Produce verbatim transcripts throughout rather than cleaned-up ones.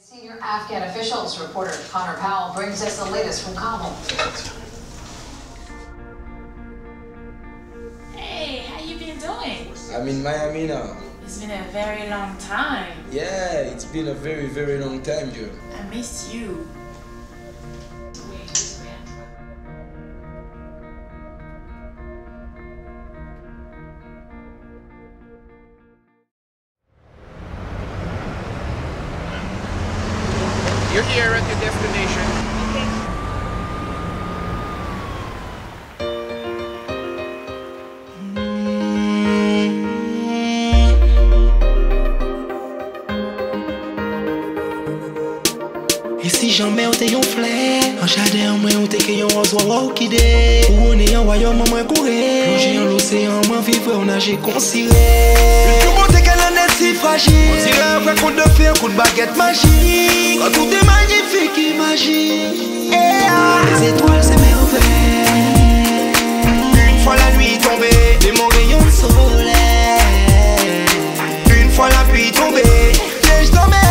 Senior Afghan officials reporter Connor Powell brings us the latest from Kabul. Hey, how you been doing? I'm in Miami now. It's been a very long time. Yeah, it's been a very, very long time, girl. I missed you. You're here at your destination. Et si jamais on te yon flair, en jardin moi on te que yon rose ou qui dé, ou on est en royaume moi courir, plonger en l'océan moi vivre on nager considéré. Le tout monde qu'elle en est si fragile, on dirait un vrai conte de fée, un coup de baguette magique. Quand tout est magnifique, imagine. Yeah. Les étoiles c'est merveilleux. Une fois la nuit tombée, des mon rayon de soleil. Une fois la pluie tombée, piège dans mes.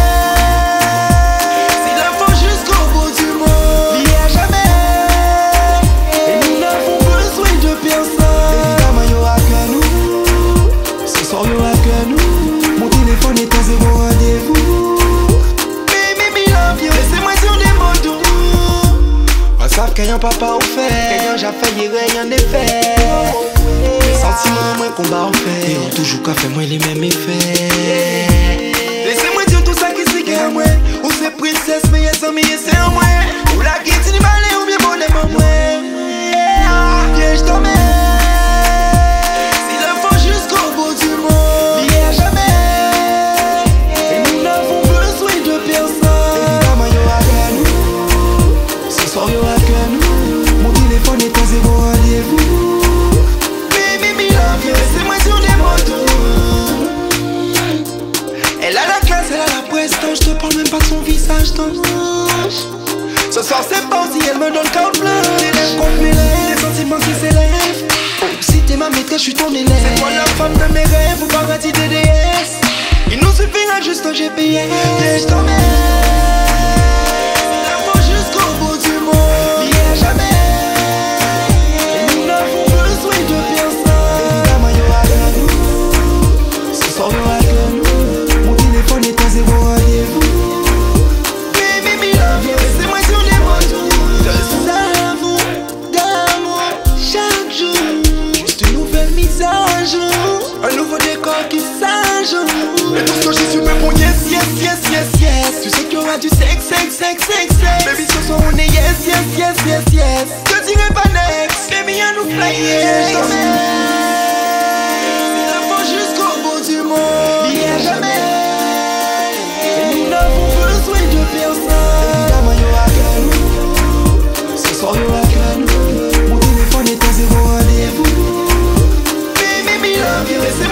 Mon téléphone est à zéro rendez-vous. Baby, me love you. Laissez-moi sur des mots doux. On savent qu'il y a un papa au fait, qu'il y a un j'ai fait, rien n'est fait. Les sentiments, moi, qu'on va en faire. Et on toujours qu'à faire, moi, les mêmes effets. Laissez-moi dire tout ça qui c'est qu'à moi. Ou c'est princesse, mais y'a ça, mais y'a c'est en moi. Ou la guette, ni balai, ou bien bon, les moments. Piège dans mes. Mon téléphone est à zéro rendez-vous. Baby, me love you. Laissez-moi sur des motos. Elle a la classe, elle a la prestance. Je te parle même pas de son visage d'ange. Ce soir c'est parti, elle me donne carte blanche. Les lèvres contre mes lèvres, les sentiments qui s'élèvent. Oh, si t'es ma maîtresse, je suis ton élève. C'est toi la femme de mes rêves, ou paradis de D S. Il nous suffira juste un G P S. Et je t'emmène. Mon téléphone est à zéro rendez-vous. Baby, me love you. Laissez-moi sur les motos. De amour, d'amour, chaque jour. Juste une nouvelle mise à jour. Un nouveau décor qui s'ajoute. Et tout ce que j'ai su me bon yes, yes, yes, yes, yes. Tu sais qu'il y aura du sexe, sexe, sexe, sexe, sexe. Baby, ce soir on est yes, yes, yes, yes, yes. Je dirais pas next. Baby, y'a nous fly, yes. Il n'y a jamais. Et nous n'avons besoin de personne. Évidemment, il y aura que nous. Ce soir, il y aura que nous. Mon téléphone est à zéro rendez-vous. Baby, me love you.